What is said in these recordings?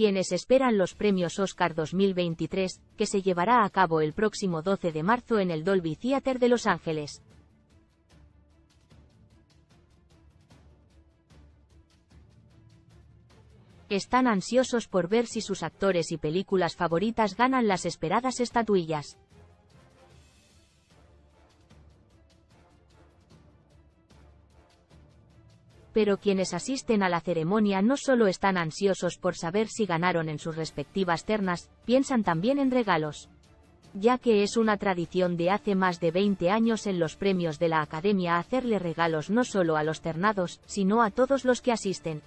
quienes esperan los premios Oscar 2023, que se llevará a cabo el próximo 12 de marzo en el Dolby Theatre de Los Ángeles. Están ansiosos por ver si sus actores y películas favoritas ganan las esperadas estatuillas. Pero quienes asisten a la ceremonia no solo están ansiosos por saber si ganaron en sus respectivas ternas, piensan también en regalos. Ya que es una tradición de hace más de 20 años en los premios de la Academia hacerle regalos no solo a los ternados, sino a todos los que asisten.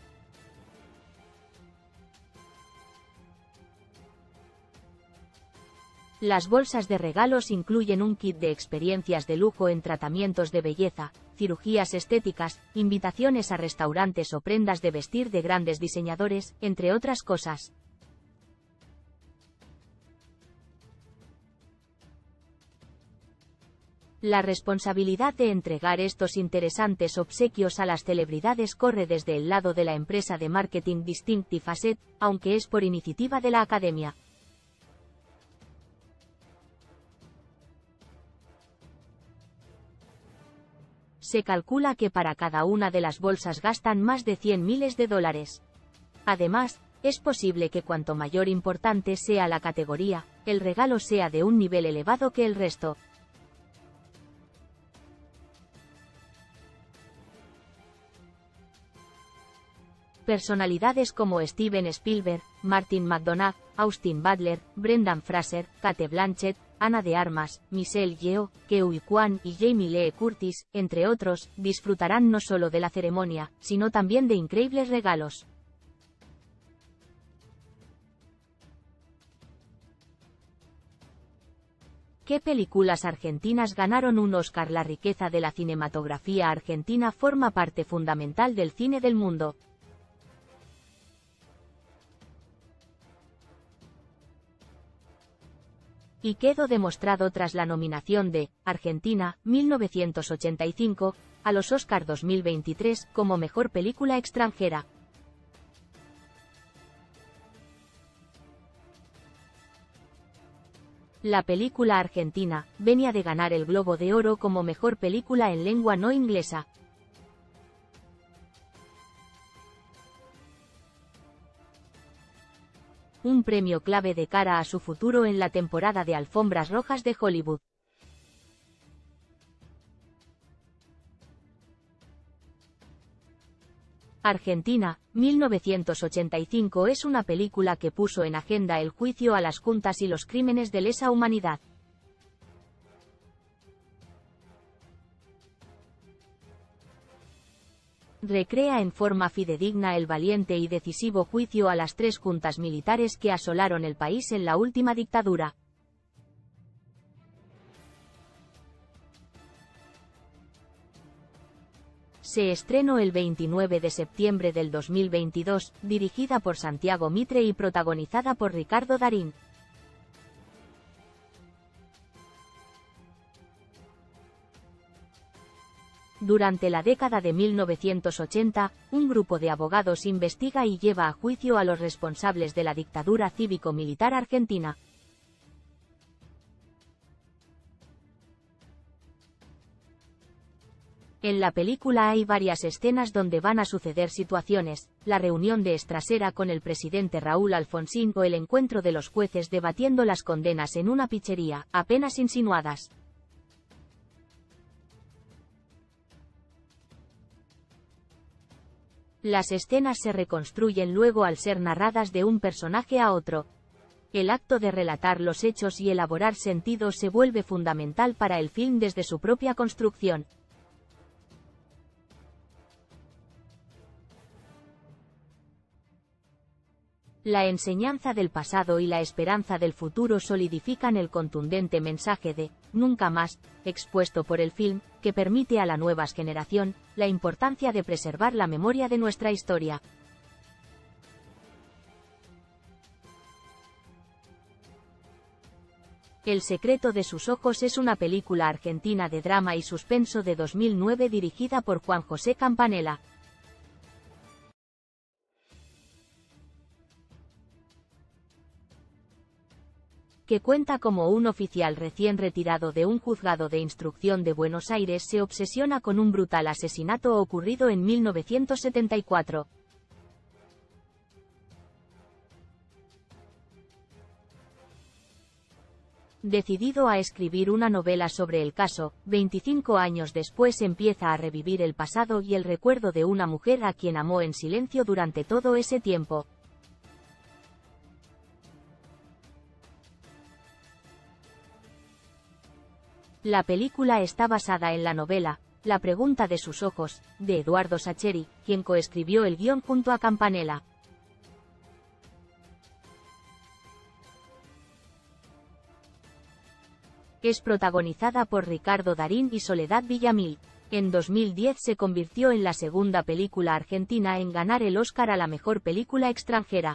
Las bolsas de regalos incluyen un kit de experiencias de lujo en tratamientos de belleza, cirugías estéticas, invitaciones a restaurantes o prendas de vestir de grandes diseñadores, entre otras cosas. La responsabilidad de entregar estos interesantes obsequios a las celebridades corre desde el lado de la empresa de marketing Distinctive Asset, aunque es por iniciativa de la Academia. Se calcula que para cada una de las bolsas gastan más de 100 miles de dólares. Además, es posible que cuanto mayor importante sea la categoría, el regalo sea de un nivel elevado que el resto. Personalidades como Steven Spielberg, Martin McDonagh, Austin Butler, Brendan Fraser, Cate Blanchett, Ana de Armas, Michelle Yeoh, Ke-Huy Quan y Jamie Lee Curtis, entre otros, disfrutarán no solo de la ceremonia, sino también de increíbles regalos. ¿Qué películas argentinas ganaron un Oscar? La riqueza de la cinematografía argentina forma parte fundamental del cine del mundo. Y quedó demostrado tras la nominación de Argentina, 1985, a los Oscar 2023 como mejor película extranjera. La película argentina venía de ganar el Globo de Oro como mejor película en lengua no inglesa. Un premio clave de cara a su futuro en la temporada de alfombras rojas de Hollywood. Argentina, 1985 es una película que puso en agenda el juicio a las juntas y los crímenes de lesa humanidad. Recrea en forma fidedigna el valiente y decisivo juicio a las 3 juntas militares que asolaron el país en la última dictadura. Se estrenó el 29 de septiembre del 2022, dirigida por Santiago Mitre y protagonizada por Ricardo Darín. Durante la década de 1980, un grupo de abogados investiga y lleva a juicio a los responsables de la dictadura cívico-militar argentina. En la película hay varias escenas donde van a suceder situaciones, la reunión de Estrasera con el presidente Raúl Alfonsín o el encuentro de los jueces debatiendo las condenas en una pizzería, apenas insinuadas. Las escenas se reconstruyen luego al ser narradas de un personaje a otro. El acto de relatar los hechos y elaborar sentido se vuelve fundamental para el film desde su propia construcción. La enseñanza del pasado y la esperanza del futuro solidifican el contundente mensaje de «nunca más», expuesto por el film, que permite a la nueva generación la importancia de preservar la memoria de nuestra historia. El secreto de sus ojos es una película argentina de drama y suspenso de 2009 dirigida por Juan José Campanella. que cuenta cómo un oficial recién retirado de un juzgado de instrucción de Buenos Aires se obsesiona con un brutal asesinato ocurrido en 1974. Decidido a escribir una novela sobre el caso, 25 años después empieza a revivir el pasado y el recuerdo de una mujer a quien amó en silencio durante todo ese tiempo. La película está basada en la novela La pregunta de sus ojos, de Eduardo Sacheri, quien coescribió el guión junto a Campanella. Es protagonizada por Ricardo Darín y Soledad Villamil. En 2010 se convirtió en la segunda película argentina en ganar el Oscar a la mejor película extranjera.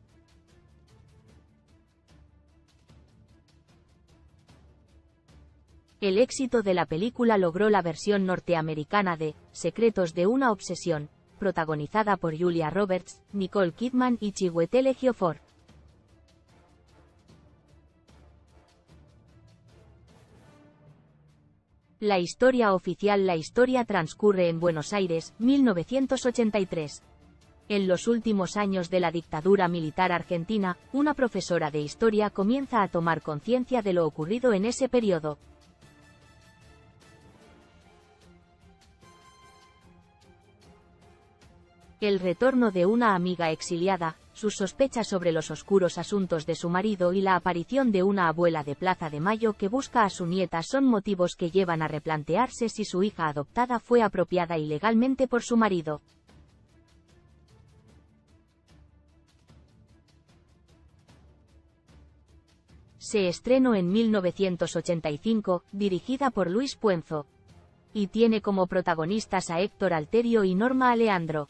El éxito de la película logró la versión norteamericana de Secretos de una obsesión, protagonizada por Julia Roberts, Nicole Kidman y Chiwetel Ejiofor. La historia oficial. La historia transcurre en Buenos Aires, 1983. En los últimos años de la dictadura militar argentina, una profesora de historia comienza a tomar conciencia de lo ocurrido en ese periodo. El retorno de una amiga exiliada, sus sospechas sobre los oscuros asuntos de su marido y la aparición de una abuela de Plaza de Mayo que busca a su nieta son motivos que llevan a replantearse si su hija adoptada fue apropiada ilegalmente por su marido. Se estrenó en 1985, dirigida por Luis Puenzo. Y tiene como protagonistas a Héctor Alterio y Norma Aleandro.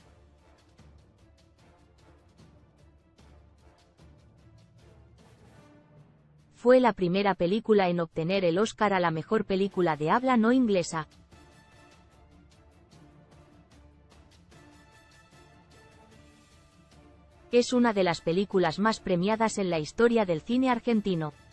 Fue la primera película en obtener el Oscar a la mejor película de habla no inglesa. Es una de las películas más premiadas en la historia del cine argentino.